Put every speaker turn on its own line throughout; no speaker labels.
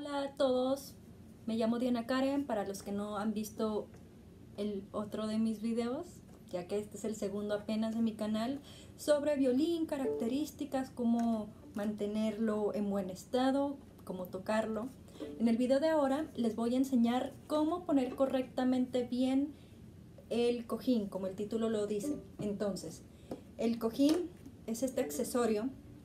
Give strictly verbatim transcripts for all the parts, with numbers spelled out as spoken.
Hola a todos, me llamo Diana Karen, para los que no han visto el otro de mis videos, ya que este es el segundo apenas de mi canal, sobre violín, características, cómo mantenerlo en buen estado, cómo tocarlo. En el video de ahora les voy a enseñar cómo poner correctamente bien el cojín, como el título lo dice. Entonces, el cojín es este accesorio.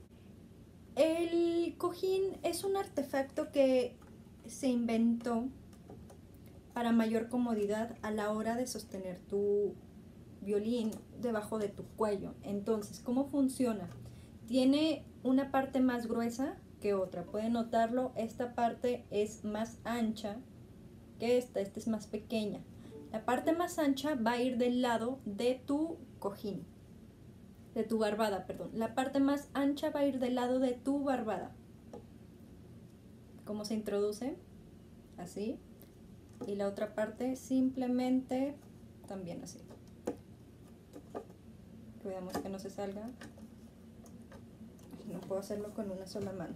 El cojín es un artefacto que se inventó para mayor comodidad a la hora de sostener tu violín debajo de tu cuello. Entonces, ¿cómo funciona? Tiene una parte más gruesa que otra. Pueden notarlo, esta parte es más ancha que esta, esta es más pequeña. La parte más ancha va a ir del lado de tu cojín. de tu barbada, perdón. La parte más ancha va a ir del lado de tu barbada. ¿Cómo se introduce? Así. Y la otra parte simplemente también así. Cuidamos que no se salga. No puedo hacerlo con una sola mano.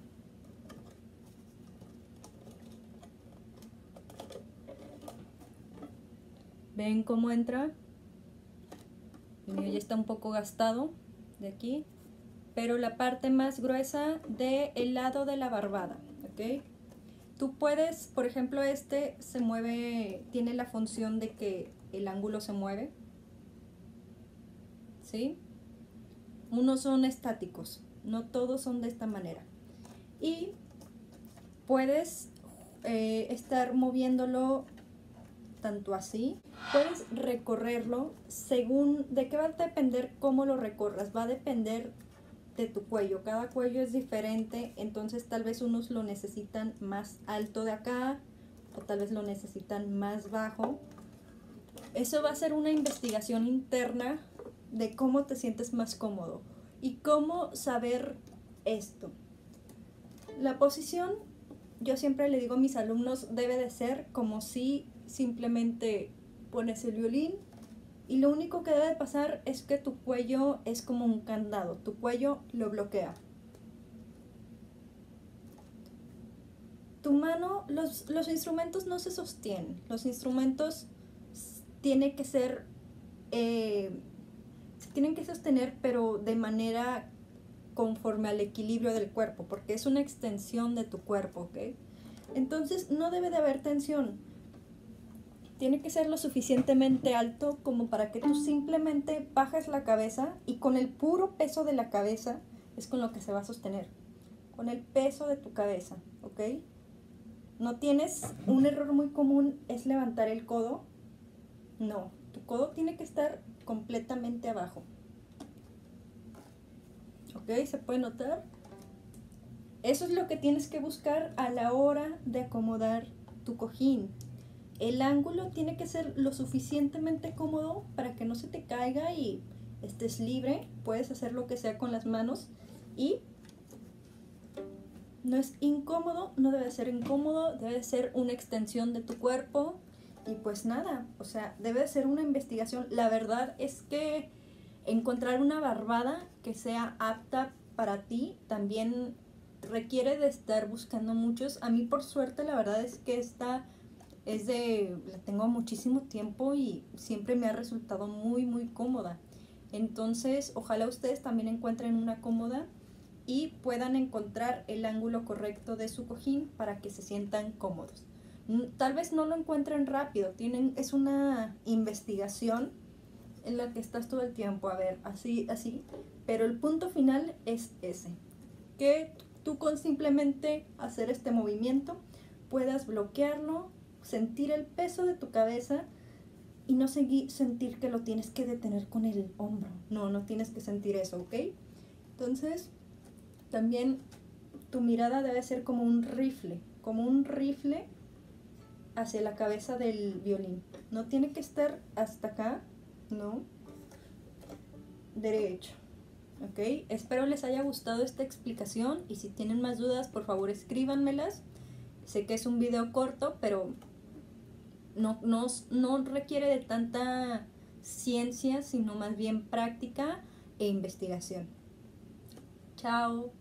¿Ven cómo entra? El mío ya está un poco gastado de aquí, pero la parte más gruesa del lado de la barbada, ¿ok? Tú puedes, por ejemplo, este se mueve, tiene la función de que el ángulo se mueve, ¿sí? Unos son estáticos, no todos son de esta manera. Y puedes eh, estar moviéndolo tanto así, puedes recorrerlo según, ¿de qué va a depender cómo lo recorras? Va a depender de tu cuello, cada cuello es diferente, entonces tal vez unos lo necesitan más alto de acá, o tal vez lo necesitan más bajo. Eso va a ser una investigación interna de cómo te sientes más cómodo y cómo saber esto. La posición, yo siempre le digo a mis alumnos, debe de ser como si simplemente pones el violín y lo único que debe pasar es que tu cuello es como un candado, tu cuello lo bloquea. Tu mano, los, los instrumentos no se sostienen, los instrumentos tienen que ser, eh, se tienen que sostener pero de manera conforme al equilibrio del cuerpo, porque es una extensión de tu cuerpo, ¿ok? Entonces no debe de haber tensión. Tiene que ser lo suficientemente alto como para que tú simplemente bajes la cabeza y con el puro peso de la cabeza es con lo que se va a sostener. Con el peso de tu cabeza, ¿ok? No tienes, un error muy común es levantar el codo. No, tu codo tiene que estar completamente abajo. ¿Ok? ¿Se puede notar? Eso es lo que tienes que buscar a la hora de acomodar tu cojín. El ángulo tiene que ser lo suficientemente cómodo para que no se te caiga y estés libre. Puedes hacer lo que sea con las manos y no es incómodo, no debe ser incómodo, debe ser una extensión de tu cuerpo y pues nada, o sea, debe ser una investigación. La verdad es que encontrar una barbada que sea apta para ti también requiere de estar buscando muchos. A mí por suerte la verdad es que esta es de, la tengo muchísimo tiempo y siempre me ha resultado muy muy cómoda. Entonces ojalá ustedes también encuentren una cómoda y puedan encontrar el ángulo correcto de su cojín para que se sientan cómodos. Tal vez no lo encuentren rápido, tienen, es una investigación en la que estás todo el tiempo, a ver, así, así, pero el punto final es ese, que tú con simplemente hacer este movimiento puedas bloquearlo, sentir el peso de tu cabeza y no seguir, sentir que lo tienes que detener con el hombro. No, no tienes que sentir eso, ¿ok? Entonces, también tu mirada debe ser como un rifle, como un rifle hacia la cabeza del violín. No tiene que estar hasta acá, no, derecho. ¿Ok? Espero les haya gustado esta explicación y si tienen más dudas, por favor escríbanmelas. Sé que es un video corto, pero no, no, no requiere de tanta ciencia, sino más bien práctica e investigación. Chao.